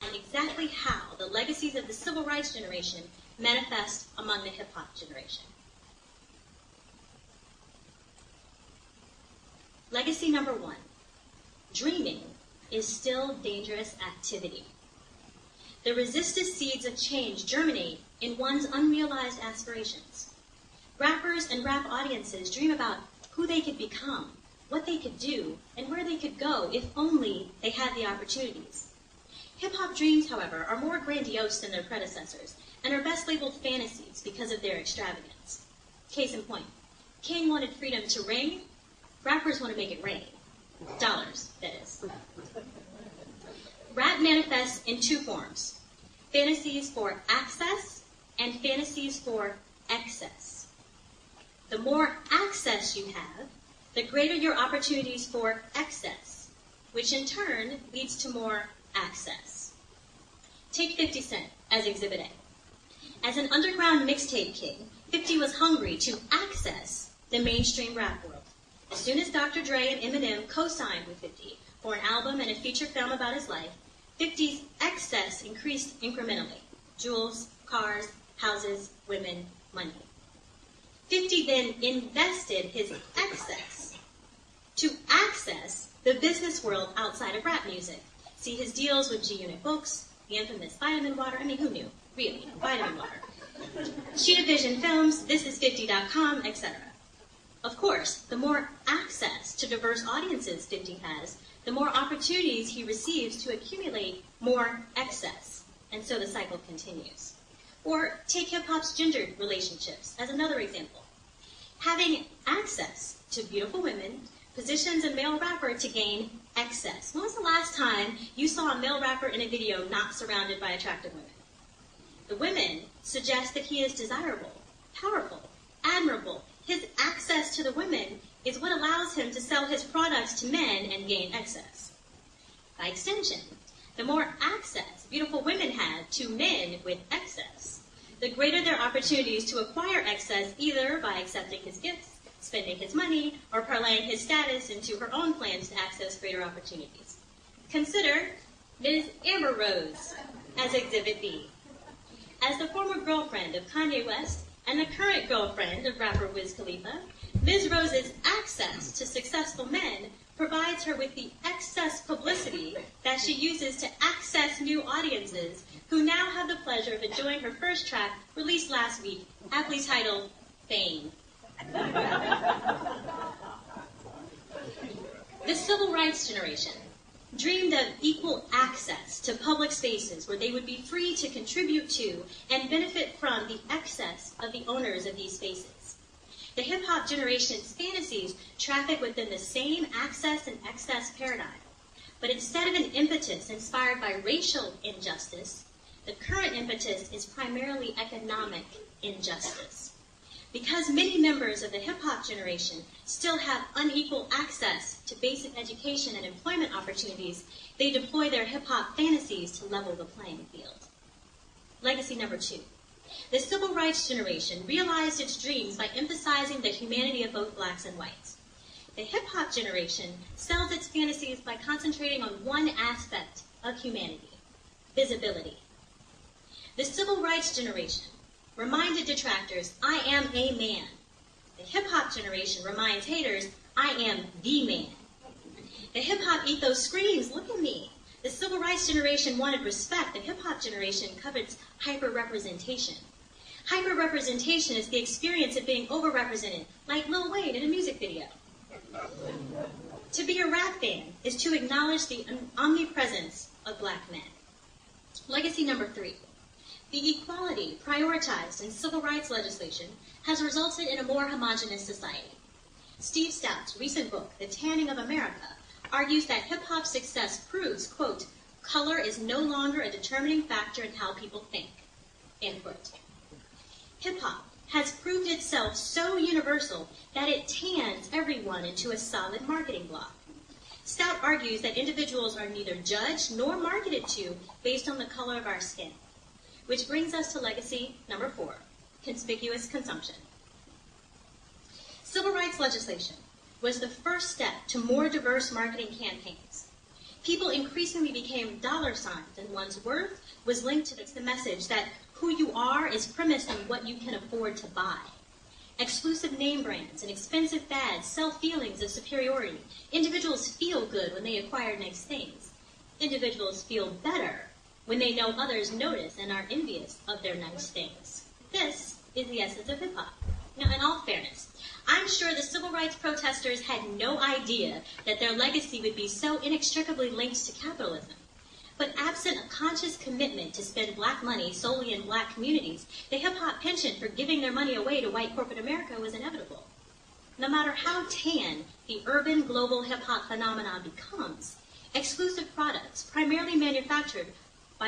exactly how the legacies of the civil rights generation manifest among the hip-hop generation. Legacy number 1. Dreaming is still dangerous activity. The resisted seeds of change germinate in one's unrealized aspirations. Rappers and rap audiences dream about who they could become, what they could do, and where they could go if only they had the opportunities. Hip-hop dreams, however, are more grandiose than their predecessors and are best labeled fantasies because of their extravagance. Case in point, King wanted freedom to ring, rappers want to make it rain. Dollars, that is. Rap manifests in 2 forms: fantasies for access and fantasies for excess. The more access you have, the greater your opportunities for excess, which in turn leads to more access. Take 50 Cent as Exhibit A. As an underground mixtape king, 50 was hungry to access the mainstream rap world. As soon as Dr. Dre and Eminem co-signed with 50 for an album and a feature film about his life, 50's excess increased incrementally. Jewels, cars, houses, women, money. 50 then invested his excess to access the business world outside of rap music. See his deals with G-Unit Books, the infamous vitamin water. I mean, who knew? Really, vitamin water. Cheetah Vision Films, ThisIs50.com, etc. Of course, the more access to diverse audiences 50 has, the more opportunities he receives to accumulate more excess. And so the cycle continues. Or take hip-hop's gendered relationships as another example. Having access to beautiful women positions a male rapper to gain excess. When was the last time you saw a male rapper in a video not surrounded by attractive women? The women suggest that he is desirable, powerful, admirable. His access to the women is what allows him to sell his products to men and gain excess. By extension, the more access beautiful women have to men with excess, the greater their opportunities to acquire excess either by accepting his gifts, spending his money, or parlaying his status into her own plans to access greater opportunities. Consider Ms. Amber Rose as Exhibit B. As the former girlfriend of Kanye West and the current girlfriend of rapper Wiz Khalifa, Ms. Rose's access to successful men provides her with the excess publicity that she uses to access new audiences who now have the pleasure of enjoying her first track released last week, aptly titled Fame. The civil rights generation dreamed of equal access to public spaces where they would be free to contribute to and benefit from the excess of the owners of these spaces. The hip-hop generation's fantasies traffic within the same access and excess paradigm, but instead of an impetus inspired by racial injustice, the current impetus is primarily economic injustice. Because many members of the hip-hop generation still have unequal access to basic education and employment opportunities, they deploy their hip-hop fantasies to level the playing field. Legacy number 2. The civil rights generation realized its dreams by emphasizing the humanity of both blacks and whites. The hip-hop generation sells its fantasies by concentrating on one aspect of humanity: visibility. The civil rights generation reminded detractors, I am a man. The hip-hop generation reminds haters, I am the man. The hip-hop ethos screams, look at me. The civil rights generation wanted respect. The hip-hop generation covets hyper-representation. Hyper-representation is the experience of being overrepresented, like Lil Wayne in a music video. To be a rap fan is to acknowledge the omnipresence of black men. Legacy number 3. The equality prioritized in civil rights legislation has resulted in a more homogeneous society. Steve Stout's recent book, The Tanning of America, argues that hip-hop success proves, quote, color is no longer a determining factor in how people think, end quote. Hip-hop has proved itself so universal that it tans everyone into a solid marketing block. Stout argues that individuals are neither judged nor marketed to based on the color of our skin. Which brings us to legacy number 4, conspicuous consumption. Civil rights legislation was the first step to more diverse marketing campaigns. People increasingly became dollar signs, and one's worth was linked to the message that who you are is premised on what you can afford to buy. Exclusive name brands and expensive fads sell feelings of superiority. Individuals feel good when they acquire nice things. Individuals feel better when they know others notice and are envious of their nice things. This is the essence of hip-hop. Now, in all fairness, I'm sure the civil rights protesters had no idea that their legacy would be so inextricably linked to capitalism. But absent a conscious commitment to spend black money solely in black communities, the hip-hop penchant for giving their money away to white corporate America was inevitable. No matter how tan the urban global hip-hop phenomenon becomes, exclusive products primarily manufactured by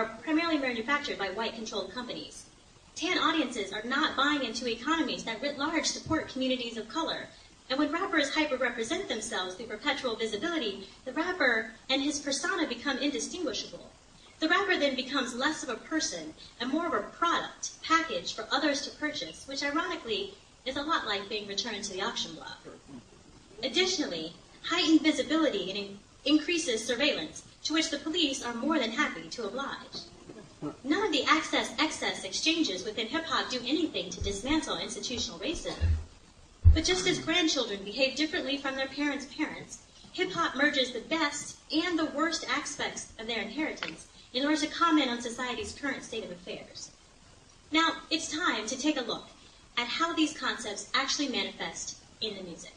white-controlled companies. Tan audiences are not buying into economies that writ large support communities of color. And when rappers hyper-represent themselves through perpetual visibility, the rapper and his persona become indistinguishable. The rapper then becomes less of a person and more of a product, packaged for others to purchase, which ironically is a lot like being returned to the auction block. Additionally, heightened visibility increases surveillance, to which the police are more than happy to oblige. None of the access-excess exchanges within hip-hop do anything to dismantle institutional racism. But just as grandchildren behave differently from their parents' parents, hip-hop merges the best and the worst aspects of their inheritance in order to comment on society's current state of affairs. Now, it's time to take a look at how these concepts actually manifest in the music.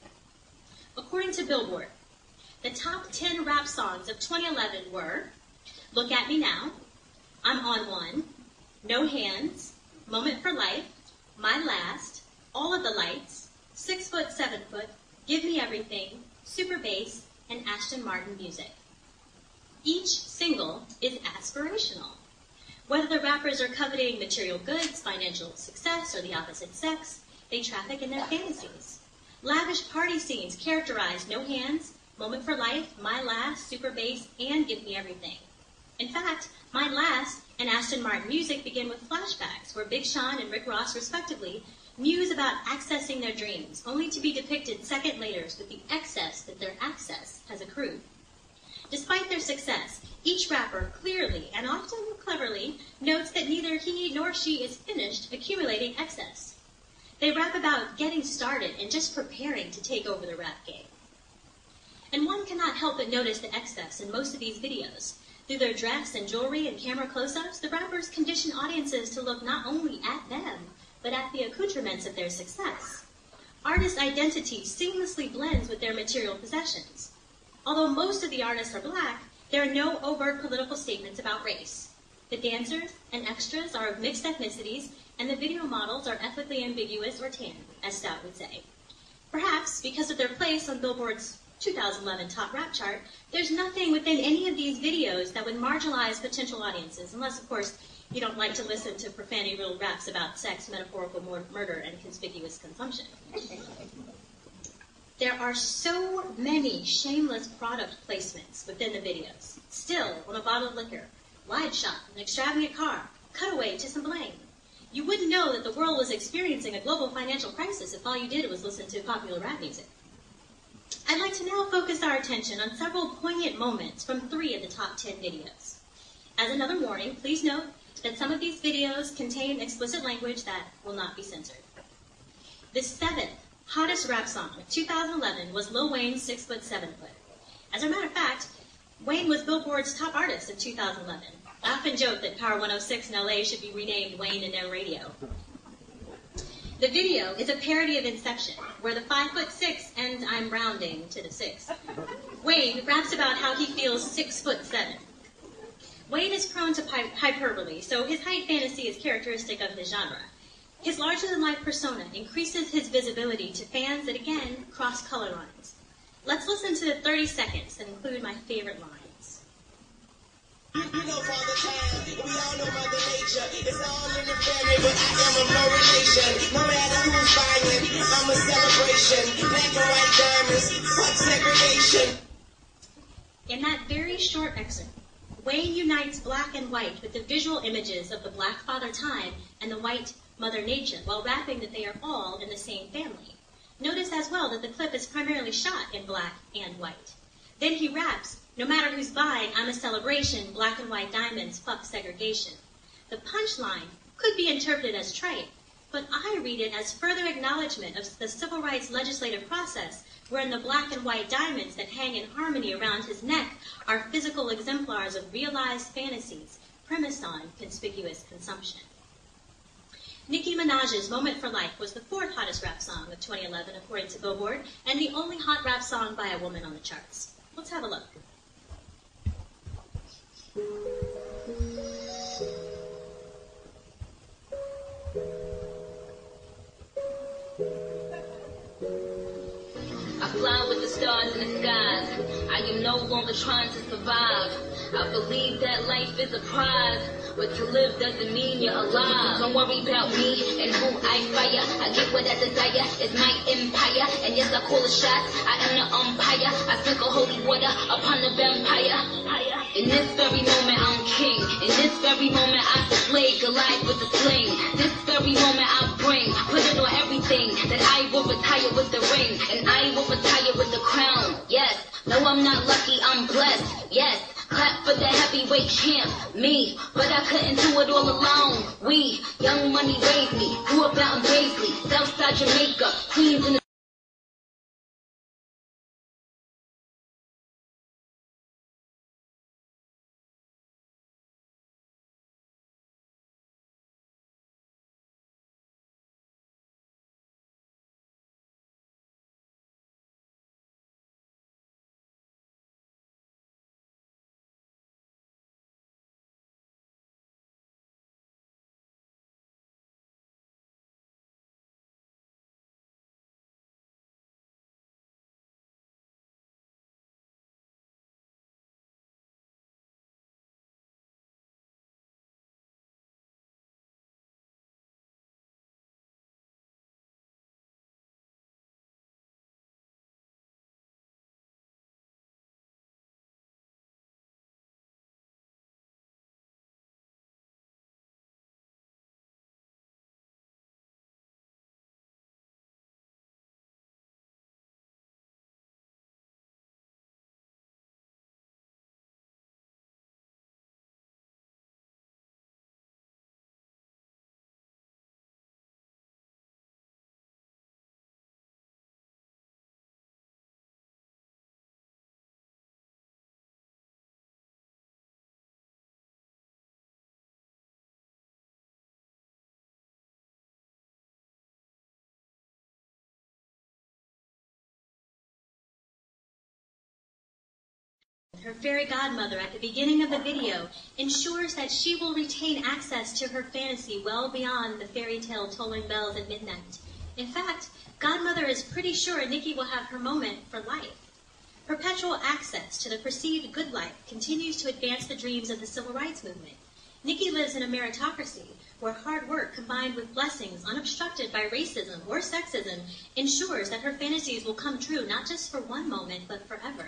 According to Billboard, the top 10 rap songs of 2011 were Look at Me Now, I'm on One, No Hands, Moment for Life, My Last, All of the Lights, 6 Foot, 7 Foot, Give Me Everything, Super Bass, and Aston Martin Music. Each single is aspirational. Whether the rappers are coveting material goods, financial success, or the opposite sex, they traffic in their fantasies. Lavish party scenes characterize No Hands, Moment for Life, My Last, Super Bass, and Give Me Everything. In fact, My Last and Aston Martin Music begin with flashbacks, where Big Sean and Rick Ross, respectively, muse about accessing their dreams, only to be depicted second later with the excess that their access has accrued. Despite their success, each rapper clearly and often cleverly notes that neither he nor she is finished accumulating excess. They rap about getting started and just preparing to take over the rap game. And one cannot help but notice the excess in most of these videos. Through their dress and jewelry and camera close-ups, the rappers condition audiences to look not only at them, but at the accoutrements of their success. Artist identity seamlessly blends with their material possessions. Although most of the artists are black, there are no overt political statements about race. The dancers and extras are of mixed ethnicities, and the video models are ethnically ambiguous or tan, as Stout would say. Perhaps because of their place on Billboard's 2011 Top Rap Chart, there's nothing within any of these videos that would marginalize potential audiences, unless, of course, you don't like to listen to profanity-riddled raps about sex, metaphorical murder, and conspicuous consumption. There are so many shameless product placements within the videos. Still on a bottle of liquor, wide shot, an extravagant car, cutaway to some bling. You wouldn't know that the world was experiencing a global financial crisis if all you did was listen to popular rap music. I'd like to now focus our attention on several poignant moments from 3 of the top 10 videos. As another warning, please note that some of these videos contain explicit language that will not be censored. The 7th hottest rap song of 2011 was Lil Wayne's 6 Foot, 7 Foot. As a matter of fact, Wayne was Billboard's top artist of 2011. I often joke that Power 106 in LA should be renamed Wayne and No Radio. The video is a parody of Inception, where the 5'6", and I'm rounding to the 6, Wayne raps about how he feels 6'7". Wayne is prone to hyperbole, so his height fantasy is characteristic of his genre. His larger-than-life persona increases his visibility to fans that, again, cross color lines. Let's listen to the 30 seconds that include my favorite lines. You know Father Time, we all know Mother Nature. It's all in the family, but I am of no relation. No matter who's buying, I'm a celebration. Black and white diamonds, fuck segregation. In that very short excerpt, Wayne unites black and white with the visual images of the black Father Time and the white Mother Nature, while rapping that they are all in the same family. Notice as well that the clip is primarily shot in black and white. Then he raps, No matter who's buying, I'm a celebration, black and white diamonds, fuck segregation. The punchline could be interpreted as trite, but I read it as further acknowledgement of the civil rights legislative process, wherein the black and white diamonds that hang in harmony around his neck are physical exemplars of realized fantasies premised on conspicuous consumption. Nicki Minaj's Moment for Life was the 4th hottest rap song of 2011 according to Billboard, and the only hot rap song by a woman on the charts. Let's have a look. I fly with the stars in the skies. I am no longer trying to survive. I believe that life is a prize, but to live doesn't mean you're alive. Don't worry about me and who I fire. I get what I desire, it's my empire. And yes, I call the shots, I am the umpire. I sprinkle holy water upon the vampire. In this very moment I'm king. In this very moment I slay Goliath with the sling. This very moment I bring, put it on everything, that I will retire with the ring, and I will retire with the crown. Yes, no, I'm not lucky, I'm blessed. Yes, clap for the heavyweight champ, me. But I couldn't do it all alone. We, Young Money raised me, grew up out in Paisley, Southside Jamaica, Queens in the Her fairy godmother at the beginning of the video ensures that she will retain access to her fantasy well beyond the fairy tale tolling bells at midnight. In fact, godmother is pretty sure Nicki will have her moment for life. Perpetual access to the perceived good life continues to advance the dreams of the civil rights movement. Nicki lives in a meritocracy where hard work combined with blessings unobstructed by racism or sexism ensures that her fantasies will come true not just for one moment but forever.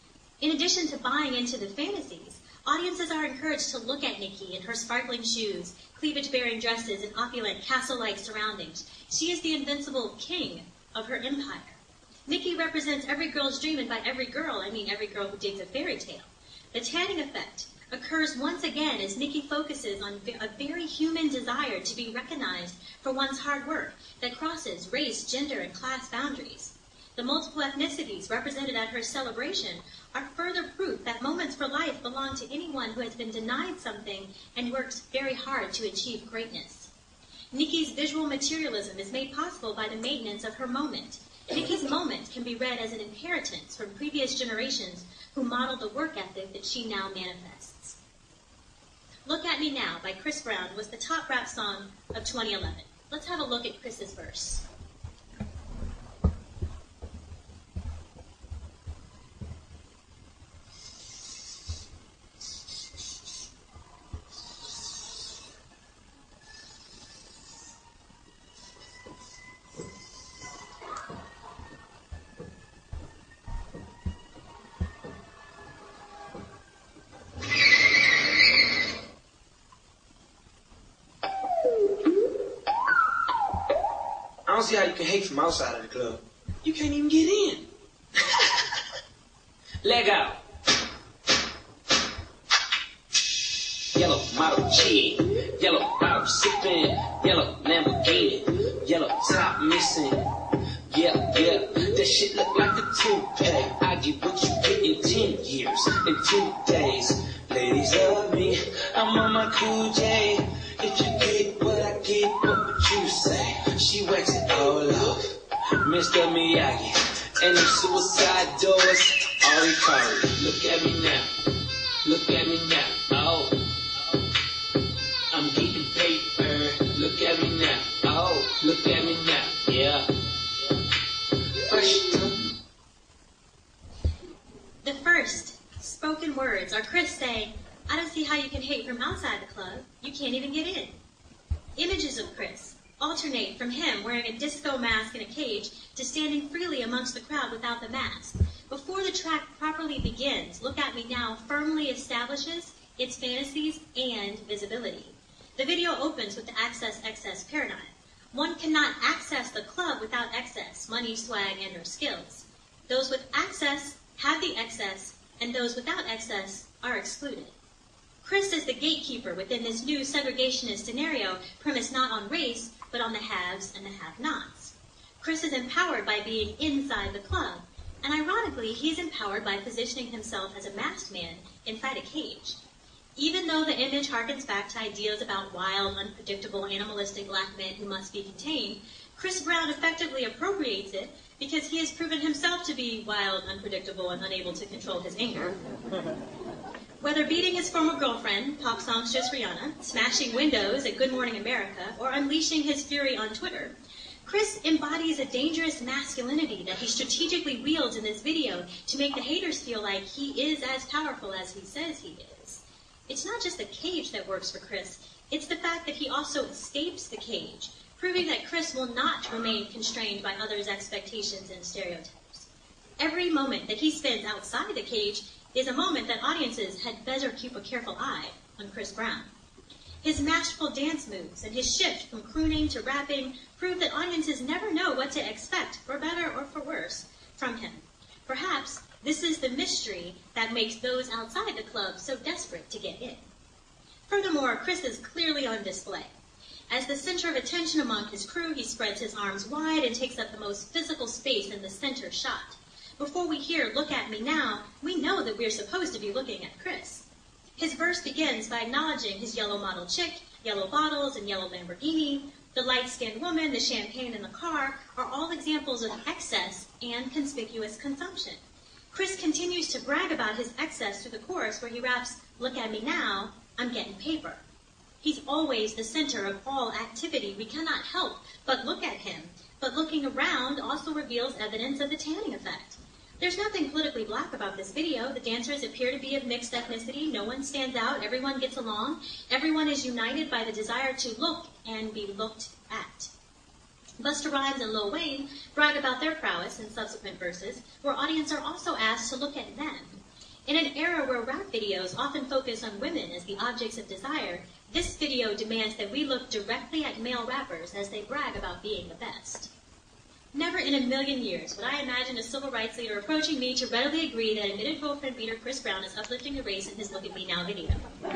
In addition to buying into the fantasies, audiences are encouraged to look at Nicki in her sparkling shoes, cleavage-bearing dresses, and opulent castle-like surroundings. She is the invincible king of her empire. Nicki represents every girl's dream, and by every girl, I mean every girl who digs a fairy tale. The tanning effect occurs once again as Nicki focuses on a very human desire to be recognized for one's hard work that crosses race, gender, and class boundaries. The multiple ethnicities represented at her celebration are further proof that moments for life belong to anyone who has been denied something and works very hard to achieve greatness. Nicki's visual materialism is made possible by the maintenance of her moment. Nicki's moment can be read as an inheritance from previous generations who modeled the work ethic that she now manifests. Look at Me Now by Chris Brown was the top rap song of 2011. Let's have a look at Chris's verse. I don't see how you can hate from outside of the club. You can't even get in. Leg out. yellow model chick, yellow bottle sipping, yellow Lamborghini, yellow top missing. Yeah, that shit look like a toupee. I get what you get in 10 years, in 2 days. Ladies love me, I'm on my cool J. If you get what I get, what would you say? She wax it all off, Mr. Miyagi. And them suicide doors, Ari Kari. Look at me now, look at me now. Oh, I'm getting paper. Look at me now, oh, look at me now, yeah. The first spoken words are Chris saying, "I don't see how you can hate from outside the club. You can't even get in." Images of Chris alternate from him wearing a disco mask in a cage to standing freely amongst the crowd without the mask. Before the track properly begins, Look at Me Now firmly establishes its fantasies and visibility. The video opens with the access-excess paradigm. One cannot access the club without excess, money, swag, and or skills. Those with access have the excess, and those without excess are excluded. Chris is the gatekeeper within this new segregationist scenario premised not on race, but on the haves and the have-nots. Chris is empowered by being inside the club, and ironically, he's empowered by positioning himself as a masked man inside a cage. Even though the image harkens back to ideas about wild, unpredictable, animalistic black men who must be contained, Chris Brown effectively appropriates it because he has proven himself to be wild, unpredictable, and unable to control his anger. Whether beating his former girlfriend, pop songstress Rihanna, smashing windows at Good Morning America, or unleashing his fury on Twitter, Chris embodies a dangerous masculinity that he strategically wields in this video to make the haters feel like he is as powerful as he says he is. It's not just the cage that works for Chris, it's the fact that he also escapes the cage, proving that Chris will not remain constrained by others' expectations and stereotypes. Every moment that he spends outside the cage is a moment that audiences had better keep a careful eye on Chris Brown. His masterful dance moves and his shift from crooning to rapping prove that audiences never know what to expect, for better or for worse, from him. Perhaps this is the mystery that makes those outside the club so desperate to get in. Furthermore, Chris is clearly on display. As the center of attention among his crew, he spreads his arms wide and takes up the most physical space in the center shot. Before we hear "Look at Me Now," we know that we're supposed to be looking at Chris. His verse begins by acknowledging his yellow model chick, yellow bottles, and yellow Lamborghini. The light-skinned woman, the champagne in the car are all examples of excess and conspicuous consumption. Chris continues to brag about his excess through the chorus where he raps, "Look at me now, I'm getting paper." He's always the center of all activity. We cannot help but look at him. But looking around also reveals evidence of the tanning effect. There's nothing politically black about this video. The dancers appear to be of mixed ethnicity. No one stands out. Everyone gets along. Everyone is united by the desire to look and be looked at. Busta Rhymes and Lil Wayne brag about their prowess in subsequent verses, where audiences are also asked to look at them. In an era where rap videos often focus on women as the objects of desire, this video demands that we look directly at male rappers as they brag about being the best. Never in a million years would I imagine a civil rights leader approaching me to readily agree that admitted girlfriend beater Chris Brown is uplifting the race in his Look at Me Now video.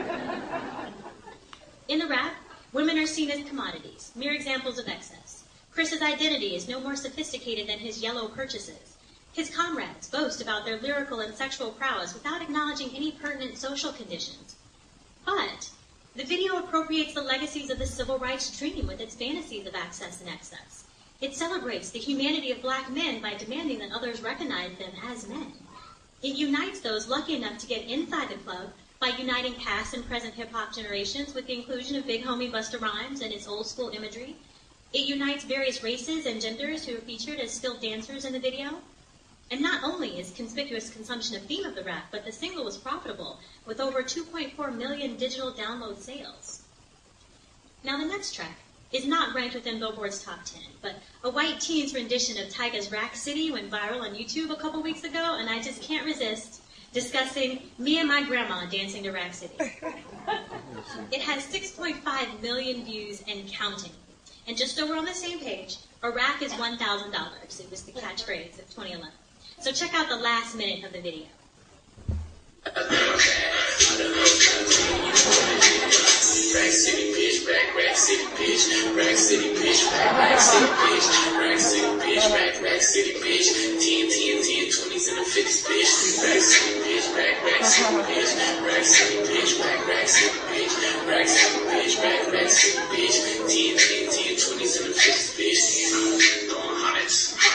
In the rap, women are seen as commodities, mere examples of excess. Chris's identity is no more sophisticated than his yellow purchases. His comrades boast about their lyrical and sexual prowess without acknowledging any pertinent social conditions. But the video appropriates the legacies of the civil rights dream with its fantasies of access and excess. It celebrates the humanity of black men by demanding that others recognize them as men. It unites those lucky enough to get inside the club by uniting past and present hip-hop generations with the inclusion of Big Homie Busta Rhymes and its old-school imagery. It unites various races and genders who are featured as skilled dancers in the video. And not only is conspicuous consumption a theme of the rap, but the single was profitable, with over 2.4 million digital download sales. Now the next track is not ranked within Billboard's top 10, but a white teen's rendition of Tyga's Rack City went viral on YouTube a couple weeks ago, and I just can't resist discussing me and my grandma dancing to Rack City. It has 6.5 million views and counting. And just over on the same page, a rack is $1,000. It was the catchphrase of 2011. So check out the last minute of the video. Rack City, bitch, rack city, bitch, rack city, bitch, rack city, bitch, rack city, bitch, rack city, bitch, 10, 20s and the 50s, bitch, rack city, bitch, rack city, bitch, rack city, bitch, rack city, bitch, rack city, bitch, rack city, bitch, 10, 20s and the 50s, bitch, going hundreds,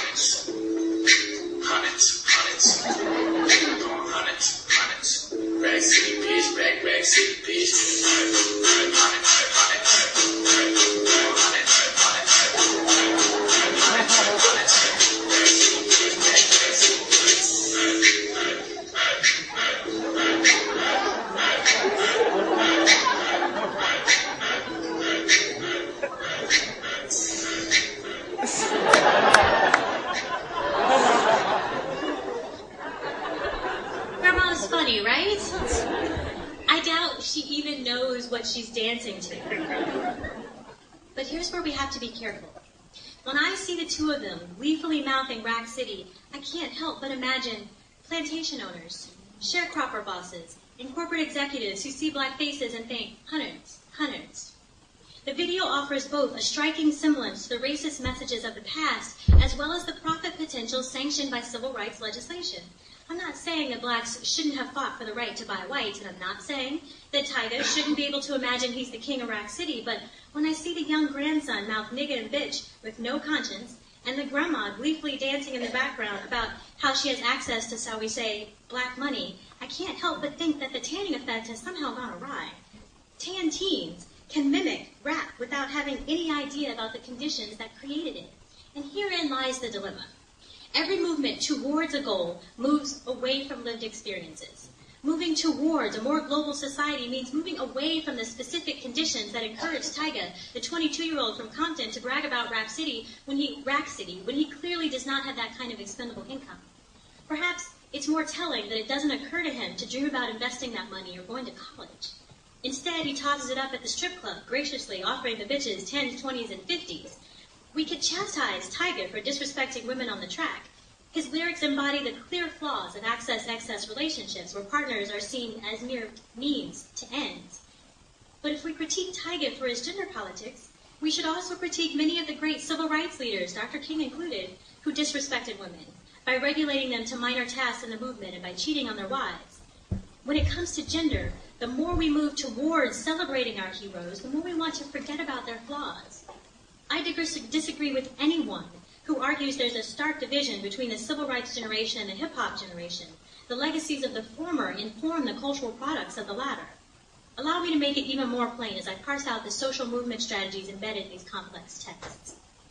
rack city, bitch, rack city, bitch, Grandma's funny, right? I doubt she even knows what she's dancing to. But here's where we have to be careful. When I see the two of them gleefully mouthing Rack City, I can't help but imagine plantation owners, sharecropper bosses, and corporate executives who see black faces and think, hundreds. The video offers both a striking semblance to the racist messages of the past, as well as the profit potential sanctioned by civil rights legislation. I'm not saying that blacks shouldn't have fought for the right to buy whites, and I'm not saying that Tyga shouldn't be able to imagine he's the king of Rack City, but when I see the young grandson mouth nigga and bitch with no conscience, and the grandma gleefully dancing in the background about how she has access to, shall we say, black money, I can't help but think that the tanning effect has somehow gone awry. Tan teens can mimic rap without having any idea about the conditions that created it. And herein lies the dilemma. Every movement towards a goal moves away from lived experiences. Moving towards a more global society means moving away from the specific conditions that encouraged Tyga, the 22-year-old from Compton, to brag about Rack City when he clearly does not have that kind of expendable income. Perhaps it's more telling that it doesn't occur to him to dream about investing that money or going to college. Instead, he tosses it up at the strip club, graciously offering the bitches 10s, 20s, and 50s. We could chastise Tyga for disrespecting women on the track. His lyrics embody the clear flaws of access-excess relationships where partners are seen as mere means to ends. But if we critique Tyga for his gender politics, we should also critique many of the great civil rights leaders, Dr. King included, who disrespected women by regulating them to minor tasks in the movement and by cheating on their wives. When it comes to gender, the more we move towards celebrating our heroes, the more we want to forget about their flaws. I disagree with anyone who argues there's a stark division between the civil rights generation and the hip-hop generation. The legacies of the former inform the cultural products of the latter. Allow me to make it even more plain as I parse out the social movement strategies embedded in these complex texts.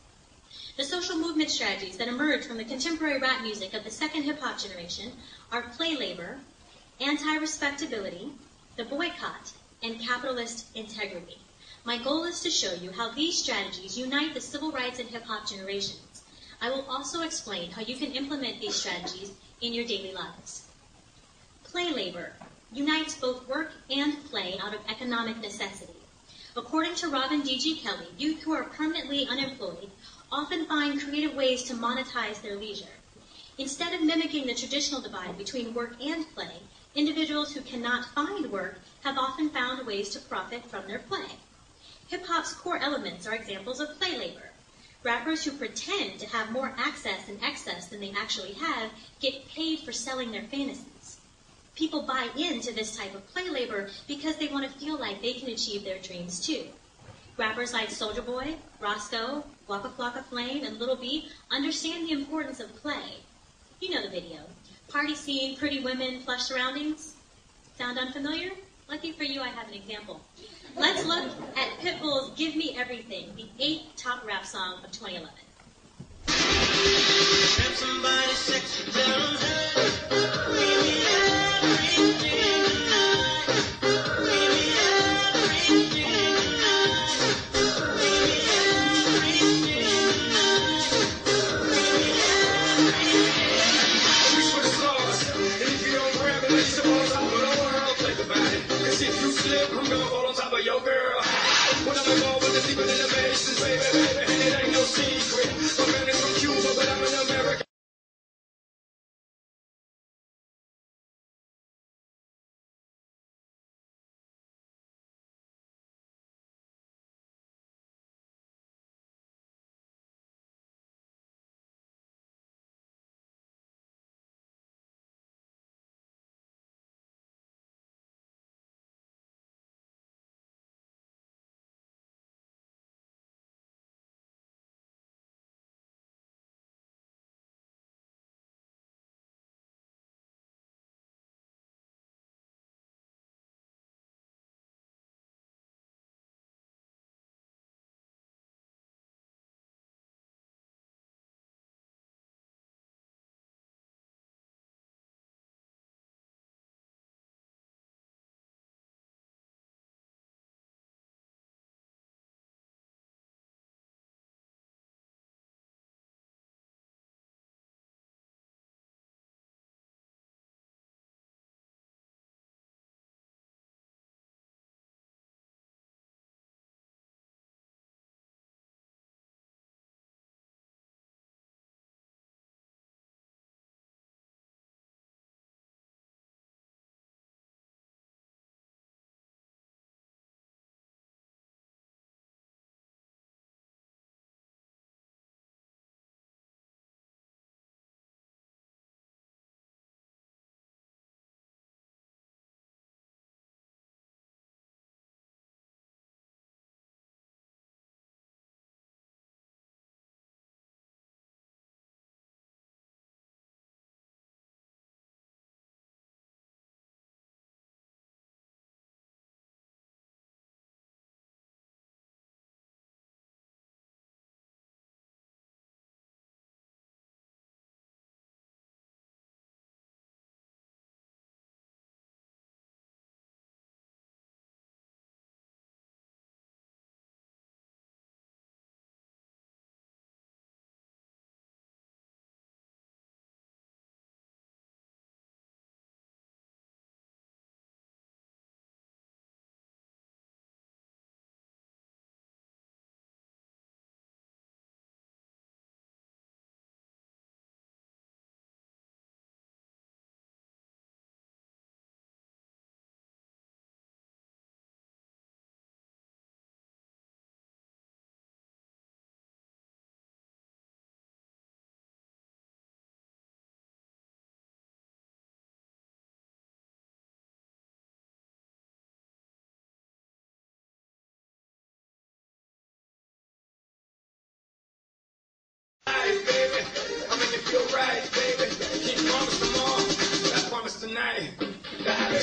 The social movement strategies that emerge from the contemporary rap music of the second hip-hop generation are play labor, anti-respectability, the boycott, and capitalist integrity. My goal is to show you how these strategies unite the civil rights and hip-hop generations. I will also explain how you can implement these strategies in your daily lives. Play labor unites both work and play out of economic necessity. According to Robin D.G. Kelly, youth who are permanently unemployed often find creative ways to monetize their leisure. Instead of mimicking the traditional divide between work and play, individuals who cannot find work have often found ways to profit from their play. Hip-hop's core elements are examples of play labor. Rappers who pretend to have more access and excess than they actually have get paid for selling their fantasies. People buy into this type of play labor because they want to feel like they can achieve their dreams too. Rappers like Soulja Boy, Roscoe, Waka Flocka Flame, and Lil B understand the importance of play. You know the video. Party scene, pretty women, plush surroundings. Sound unfamiliar? Lucky for you, I have an example. Let's look at Pitbull's Give Me Everything, the 8th top rap song of 2011. I'm gonna fall on top of your girl. When I'm involved with the deeper than the medicine, baby, and it ain't no secret. My man is from Cuba, but I'm an American.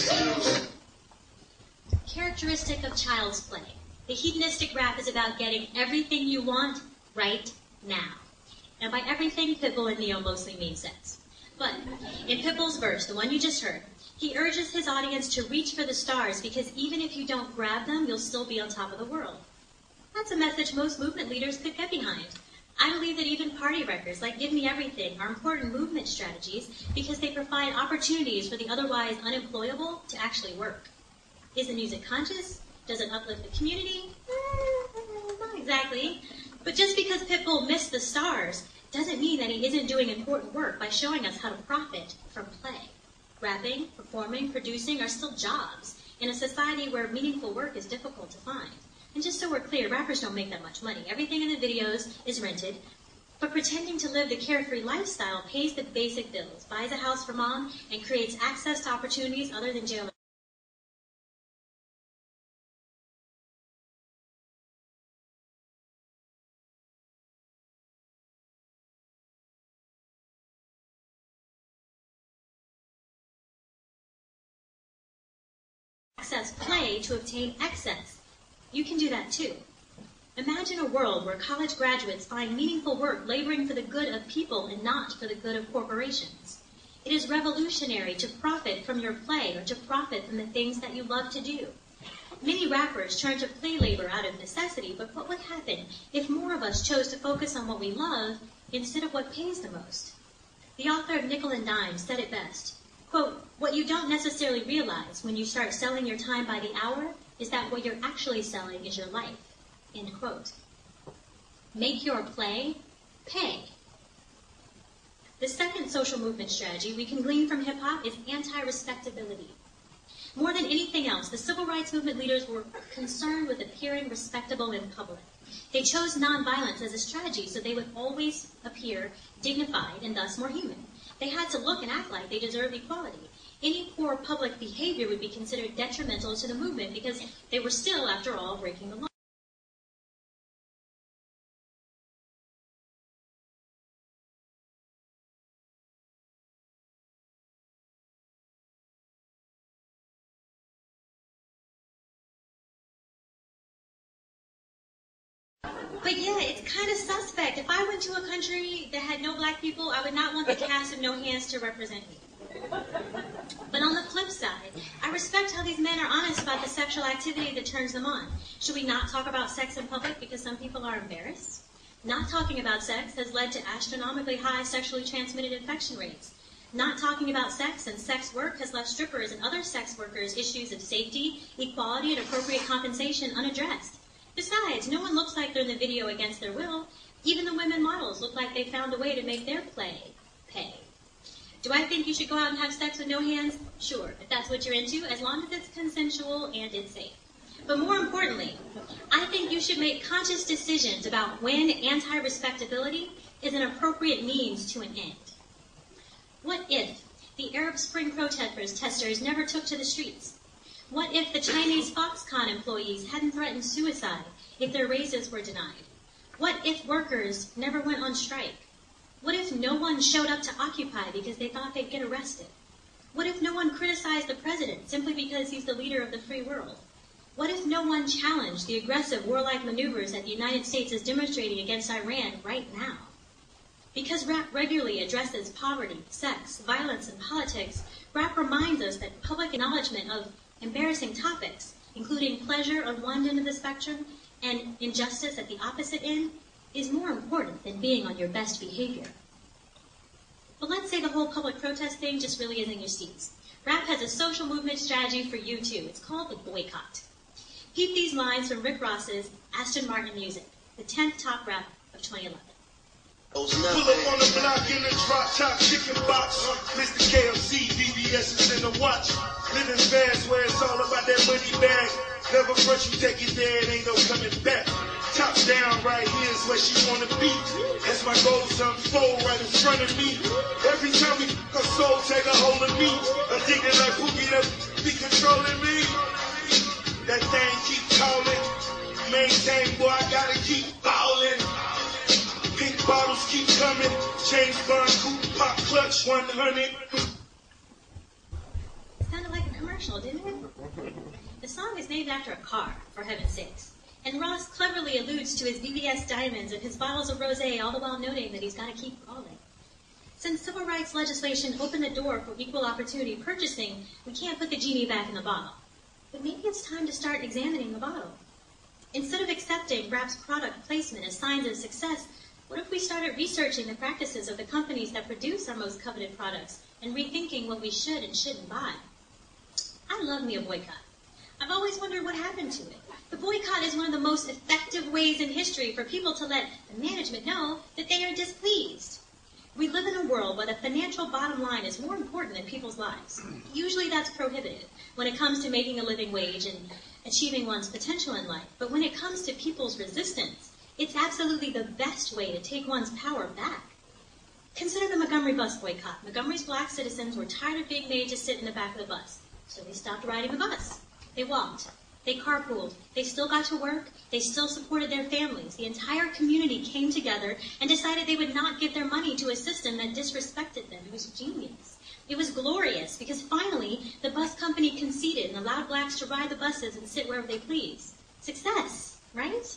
Characteristic of child's play. The hedonistic rap is about getting everything you want right now. And by everything, Pitbull and Neo mostly mean sex. But in Pitbull's verse, the one you just heard, he urges his audience to reach for the stars because even if you don't grab them, you'll still be on top of the world. That's a message most movement leaders could get behind. I believe that even party records like Give Me Everything are important movement strategies because they provide opportunities for the otherwise unemployable to actually work. Is the music conscious? Does it uplift the community? Not exactly. But just because Pitbull missed the stars doesn't mean that he isn't doing important work by showing us how to profit from play. Rapping, performing, producing are still jobs in a society where meaningful work is difficult to find. And just so we're clear, rappers don't make that much money. Everything in the videos is rented, but pretending to live the carefree lifestyle pays the basic bills, buys a house for mom, and creates access to opportunities other than jail. Access play to obtain excess. You can do that too. Imagine a world where college graduates find meaningful work laboring for the good of people and not for the good of corporations. It is revolutionary to profit from your play or to profit from the things that you love to do. Many rappers turn to play labor out of necessity, but what would happen if more of us chose to focus on what we love instead of what pays the most? The author of Nickel and Dime said it best. Quote, "What you don't necessarily realize when you start selling your time by the hour is that what you're actually selling is your life." End quote. Make your play pay. The second social movement strategy we can glean from hip-hop is anti-respectability. More than anything else, the civil rights movement leaders were concerned with appearing respectable in public. They chose nonviolence as a strategy so they would always appear dignified and thus more human. They had to look and act like they deserved equality. Any poor public behavior would be considered detrimental to the movement because they were still, after all, breaking the law. But yeah, it's kind of suspect. If I went to a country that had no black people, I would not want the cast of No Hands to represent me. But on the flip side, I respect how these men are honest about the sexual activity that turns them on. Should we not talk about sex in public because some people are embarrassed? Not talking about sex has led to astronomically high sexually transmitted infection rates. Not talking about sex and sex work has left strippers and other sex workers issues of safety, equality, and appropriate compensation unaddressed. Besides, no one looks like they're in the video against their will. Even the women models look like they found a way to make their play pay. Do I think you should go out and have sex with no hands? Sure, if that's what you're into, as long as it's consensual and it's safe. But more importantly, I think you should make conscious decisions about when anti-respectability is an appropriate means to an end. What if the Arab Spring protesters never took to the streets? What if the Chinese Foxconn employees hadn't threatened suicide if their raises were denied? What if workers never went on strike? What if no one showed up to Occupy because they thought they'd get arrested? What if no one criticized the president simply because he's the leader of the free world? What if no one challenged the aggressive warlike maneuvers that the United States is demonstrating against Iran right now? Because rap regularly addresses poverty, sex, violence, and politics, rap reminds us that public acknowledgement of embarrassing topics, including pleasure on one end of the spectrum and injustice at the opposite end, is more important than being on your best behavior. But let's say the whole public protest thing just really isn't your seats. Rap has a social movement strategy for you too. It's called the boycott. Peep these lines from Rick Ross's Aston Martin Music, the 10th top rap of 2011. Pull up on the block in a drop top chicken box. Mr. KFC, VVS is in the watch. Living fast where it's all about that money bag. Never first you take it there, it ain't no coming back. Top down right here is where she wanna be. As my goals unfold right in front of me. Every time we her soul take a hold of me. Addicted like Pookie that be controlling me. That thing keep calling. Maintain, boy, I gotta keep ballin'. Pink bottles keep coming. James Bond coupe pop clutch 100. Sounded like a commercial. commercial, didn't it? The song is named after a car, for heaven's sakes. And Ross cleverly alludes to his VVS diamonds and his bottles of rosé, all the while noting that he's got to keep rolling. Since civil rights legislation opened the door for equal opportunity purchasing, we can't put the genie back in the bottle. But maybe it's time to start examining the bottle. Instead of accepting Rap's product placement as signs of success, what if we started researching the practices of the companies that produce our most coveted products and rethinking what we should and shouldn't buy? I love me a boycott. I've always wondered what happened to it. The boycott is one of the most effective ways in history for people to let the management know that they are displeased. We live in a world where the financial bottom line is more important than people's lives. Usually that's prohibited when it comes to making a living wage and achieving one's potential in life. But when it comes to people's resistance, it's absolutely the best way to take one's power back. Consider the Montgomery bus boycott. Montgomery's black citizens were tired of being made to sit in the back of the bus, so they stopped riding the bus. They walked. They carpooled. They still got to work. They still supported their families. The entire community came together and decided they would not give their money to a system that disrespected them. It was genius. It was glorious because finally the bus company conceded and allowed blacks to ride the buses and sit wherever they please. Success, right?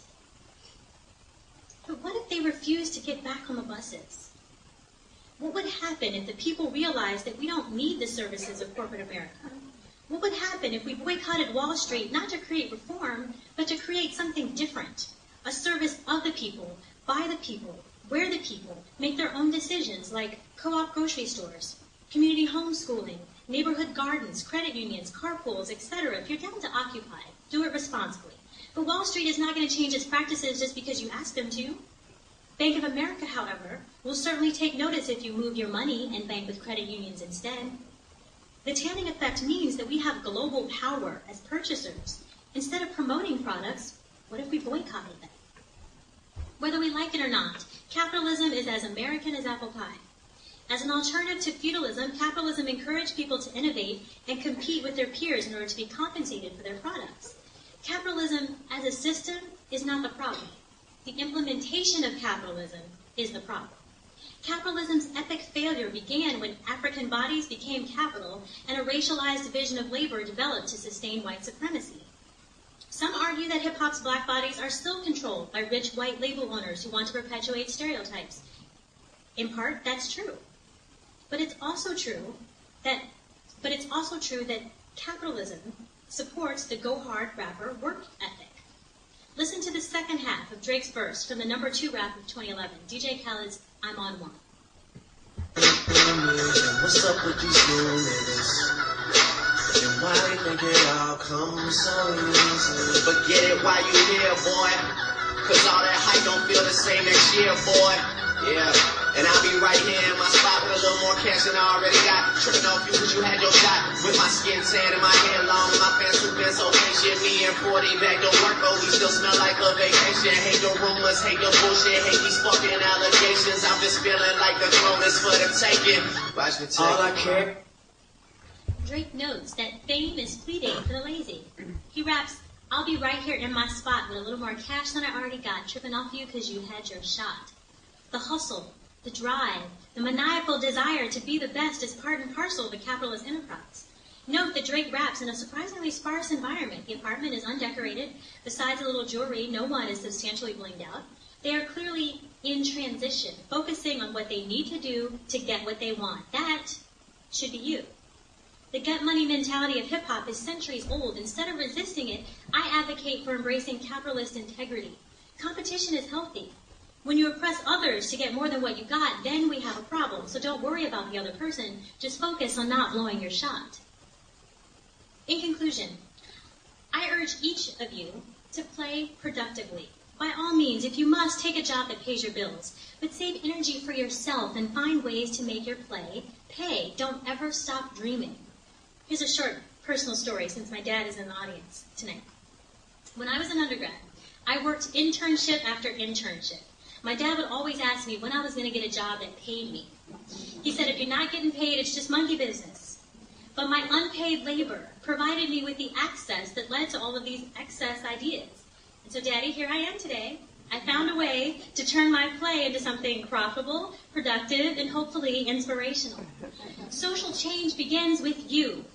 But what if they refused to get back on the buses? What would happen if the people realized that we don't need the services of corporate America? What would happen if we boycotted Wall Street not to create reform, but to create something different? A service of the people, by the people, where the people make their own decisions like co-op grocery stores, community homeschooling, neighborhood gardens, credit unions, carpools, etc. If you're down to occupy, do it responsibly. But Wall Street is not going to change its practices just because you ask them to. Bank of America, however, will certainly take notice if you move your money and bank with credit unions instead. The tanning effect means that we have global power as purchasers. Instead of promoting products, what if we boycotted them? Whether we like it or not, capitalism is as American as apple pie. As an alternative to feudalism, capitalism encouraged people to innovate and compete with their peers in order to be compensated for their products. Capitalism as a system is not the problem. The implementation of capitalism is the problem. Capitalism's epic failure began when African bodies became capital and a racialized division of labor developed to sustain white supremacy. Some argue that hip-hop's black bodies are still controlled by rich white label owners who want to perpetuate stereotypes. In part, that's true. But it's also true that capitalism supports the go-hard rapper work ethic. Listen to the second half of Drake's verse from the #2 rap of 2011, DJ Khaled's I'm on One. What's up with these new niggas? And why they think it all comes so easy? But get it while you here, boy. Cause all that hype don't feel the same next year, boy. Yeah. And I'll be right here in my spot with a little more cash than I already got. Tripping off you cause you had your shot. With my skin tan and my hair long and my pants who been so patient. Me and 40 back to work, but we still smell like a vacation. Hate the rumors, hate the bullshit, hate these fucking allegations. I'm just feeling like the throne is for the taking. Watch me take all I care. Drake notes that fame is fleeting for the lazy. He raps, I'll be right here in my spot with a little more cash than I already got. Tripping off you cause you had your shot. The hustle, the drive, the maniacal desire to be the best is part and parcel of the capitalist enterprise. Note that Drake raps in a surprisingly sparse environment. The apartment is undecorated. Besides a little jewelry, no one is substantially blinged out. They are clearly in transition, focusing on what they need to do to get what they want. That should be you. The get money mentality of hip-hop is centuries old. Instead of resisting it, I advocate for embracing capitalist integrity. Competition is healthy. When you oppress others to get more than what you got, then we have a problem. So don't worry about the other person. Just focus on not blowing your shot. In conclusion, I urge each of you to play productively. By all means, if you must, take a job that pays your bills. But save energy for yourself and find ways to make your play pay. Don't ever stop dreaming. Here's a short personal story since my dad is in the audience tonight. When I was an undergrad, I worked internship after internship. My dad would always ask me when I was going to get a job that paid me. He said, if you're not getting paid, it's just monkey business. But my unpaid labor provided me with the access that led to all of these excess ideas. And so, Daddy, here I am today. I found a way to turn my play into something profitable, productive, and hopefully inspirational. Social change begins with you.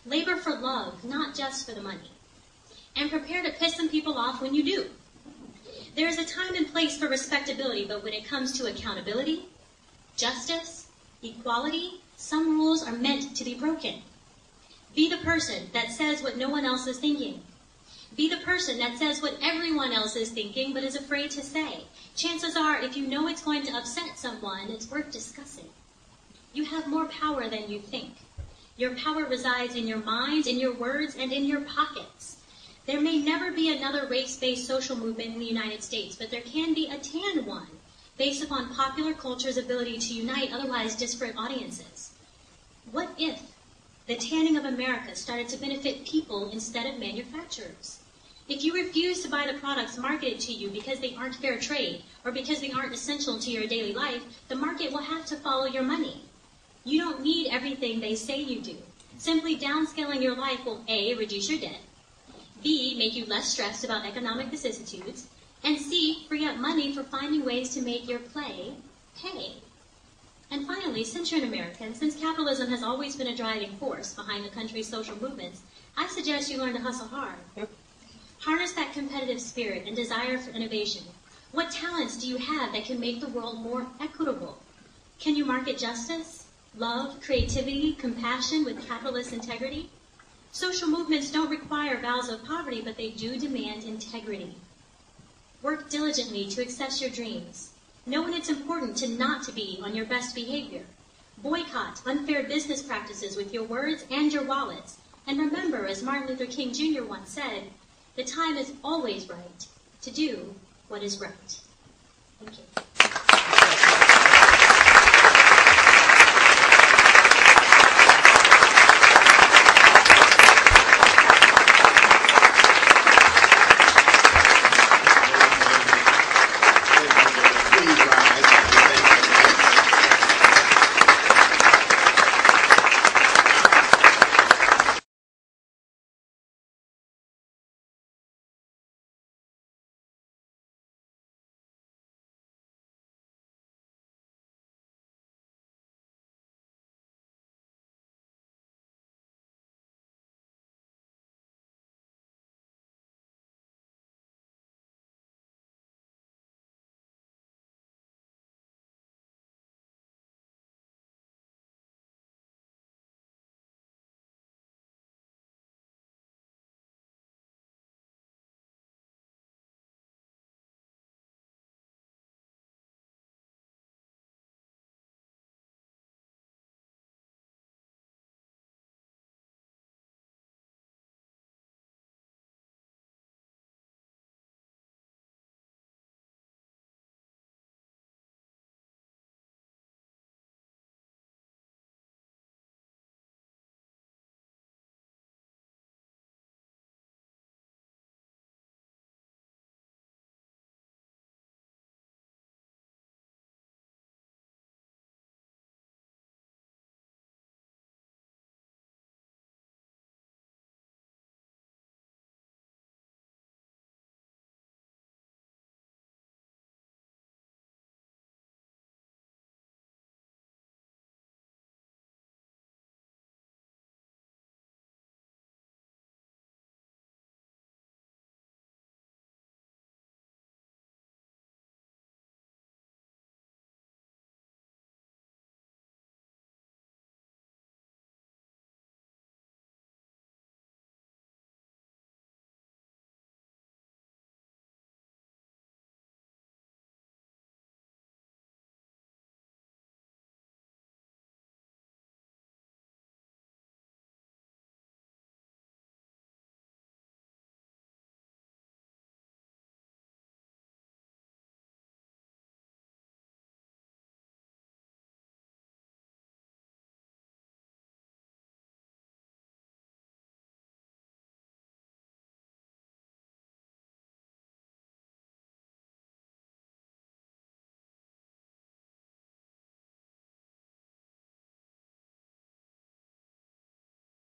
Labor for love, not just for the money. And prepare to piss some people off when you do. There is a time and place for respectability, but when it comes to accountability, justice, equality, some rules are meant to be broken. Be the person that says what no one else is thinking. Be the person that says what everyone else is thinking but is afraid to say. Chances are, if you know it's going to upset someone, it's worth discussing. You have more power than you think. Your power resides in your mind, in your words, and in your pockets. There may never be another race-based social movement in the United States, but there can be a tan one, based upon popular culture's ability to unite otherwise disparate audiences. What if the tanning of America started to benefit people instead of manufacturers? If you refuse to buy the products marketed to you because they aren't fair trade or because they aren't essential to your daily life, the market will have to follow your money. You don't need everything they say you do. Simply downscaling your life will A, reduce your debt, B, make you less stressed about economic vicissitudes, and C, free up money for finding ways to make your play pay. And finally, since you're an American, since capitalism has always been a driving force behind the country's social movements, I suggest you learn to hustle hard. Harness that competitive spirit and desire for innovation. What talents do you have that can make the world more equitable? Can you market justice, love, creativity, compassion with capitalist integrity? Social movements don't require vows of poverty, but they do demand integrity. Work diligently to access your dreams. Know when it's important to not to be on your best behavior. Boycott unfair business practices with your words and your wallets. And remember, as Martin Luther King Jr. once said, the time is always right to do what is right. Thank you.